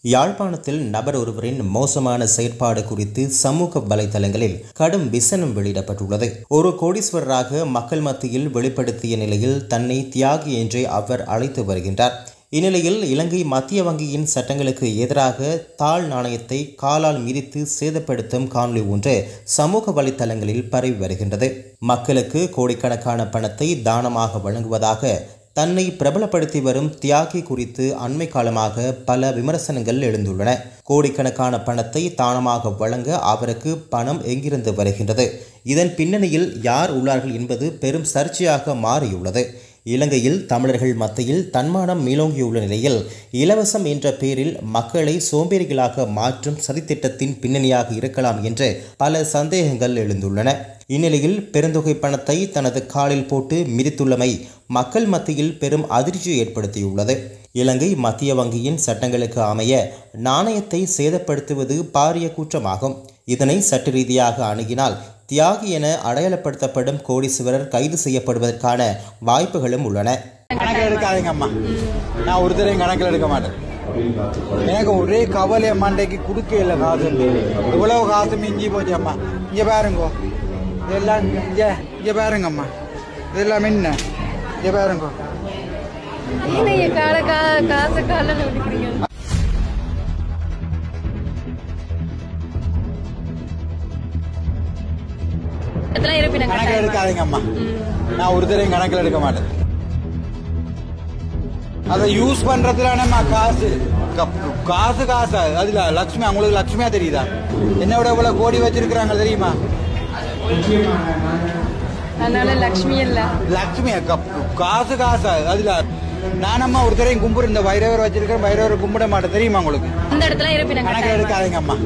யாழ்ப்பாணத்தில் நபர் ஒருவரின் மோசமான செயற்பாடு குறித்து சமூக வலைதளங்களில் கடும் விசனம் வெளியிடப்பட்டுள்ளது. ஒரு கோடீஸ்வரராக மக்கள் மத்தியில் வெளிப்படுத்திய நிலையில் தன்னை தியாகி என்றே அவர் அழைத்து வருகின்றார். இந்நிலையில் இலங்கை மத்திய வங்கியின் சட்டங்களுக்கு எதிராக தாழ் நாணயத்தை காலால் மிதித்து சேதப்படுத்தும் காணொலி ஒன்று சமூக வலைதளங்களில் பரவி வருகின்றது. மக்களுக்கு கோடிக்கணக்கான பணத்தை தானமாக வழங்குவதாக தன்னை பிரபலப்படுத்தி வரும் தியாகி குறித்து அண்மை காலமாக பல விமர்சனங்கள் எழுந்துள்ளன. கோடிக்கணக்கான பணத்தை தானமாக வழங்க அவருக்கு பணம் எங்கிருந்து வருகின்றது? இதன் பின்னணியில் யார் உள்ளார்கள் என்பது பெரும் சர்ச்சையாக மாறியுள்ளது. இலங்கையில் தமிழர்கள் மத்தியில் தன்மானம் மேலோங்கியுள்ள நிலையில் இலவசம் என்ற பெயரில் மக்களை சோம்பேறிகளாக மாற்றும் சதித்திட்டத்தின் பின்னணியாக இருக்கலாம் என்று பல சந்தேகங்கள் எழுந்துள்ளன. இந்நிலையில் பெருந்தொகை பணத்தை தனது காலில் போட்டு மிதித்துள்ளமை மக்கள் மத்தியில் பெரும் அதிர்ச்சியை ஏற்படுத்தியுள்ளது. இலங்கை மத்திய வங்கியின் சட்டங்களுக்கு அமைய நாணயத்தை சேதப்படுத்துவது பாரிய குற்றமாகும். இதனை சட்ட ரீதியாக அணுகினால் தியாகி என அடையாளப்படுத்தப்படும் கோடீஸ்வரர் கைது செய்யப்படுவதற்கான வாய்ப்புகளும் உள்ளன. கணக்கில் எடுக்காதீங்க அம்மா, நான் ஒருத்தரையும் கணக்கில் எடுக்க மாட்டேன். எனக்கு ஒரே கவலை மண்டைக்கு கொடுக்க இல்லை காசு. இவ்வளவு காசு மிஞ்சி போச்சு அம்மா. இங்கே பாருங்கோ, இதெல்லாம் இங்கே பாருங்க அம்மா, இதெல்லாம் என்ன இங்கே பாருங்கோ. கணக்கில் எடுக்காதீங்க அம்மா, நான் ஒருத்தரையும் கணக்கில் எடுக்க மாட்டேன். அதை யூஸ் பண்றதுலானம்மா காசு காசு காசு. அதுல லட்சுமி, அவங்களுக்கு லட்சுமியா தெரியுதா? என்னோட இவ்வளவு கோடி வச்சிருக்கிறாங்க தெரியுமா? லட்சுமி இல்ல, லட்சுமி காசு காசு. அதுல நானம்மா ஒருத்தரையும் கும்பிடு, இந்த வைரவர் வச்சிருக்கிறேன், வைரவரை கும்பிட மாட்டேன் தெரியுமா உங்களுக்கு? கணக்கில் எடுக்காதீங்க அம்மா.